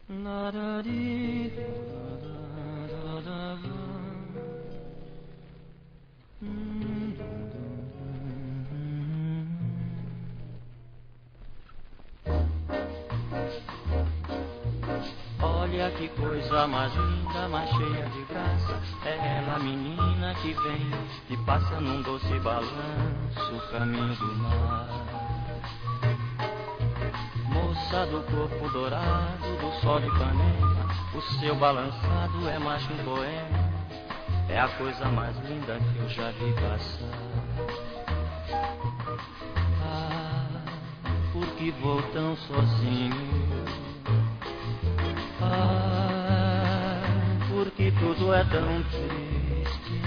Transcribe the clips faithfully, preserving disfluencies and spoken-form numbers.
Olha que coisa mais linda, mais cheia de graça. É ela, a menina que vem, que passa num doce balanço, o caminho do mar. Moça do corpo dourado, do sol de Ipanema, o seu balançado é mais que um poema. É a coisa mais linda que eu já vi passar. Ah, por que vou tão sozinho? Ah, porque tudo é tão triste.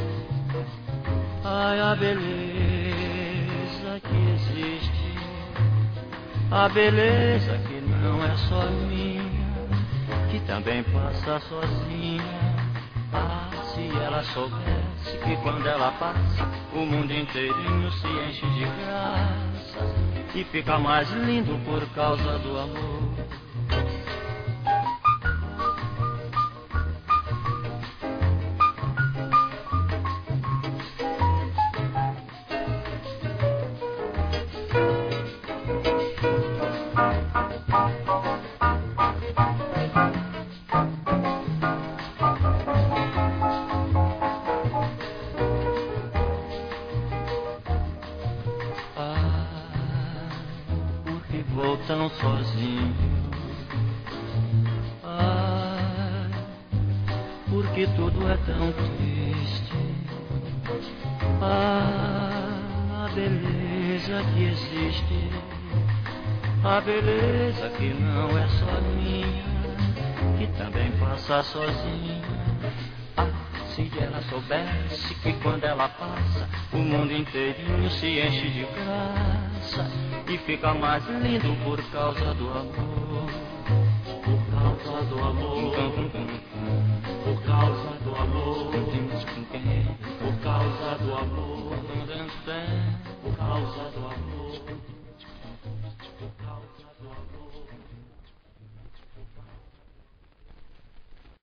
Ai, a beleza que existe, a beleza que não é só minha, que também passa sozinha. Ah, se ela soubesse que quando ela passa, o mundo inteirinho se enche de graça e fica mais lindo por causa do amor. Tão sozinho. Ai, porque tudo é tão triste. Ah, a beleza que existe, a beleza que não é só minha, que também passa sozinha. Ah, se ela soubesse que quando ela passa, o mundo inteirinho se enche de graça e fica mais lindo por causa do amor. Por causa do amor. Por causa do amor. Por causa do amor. Por causa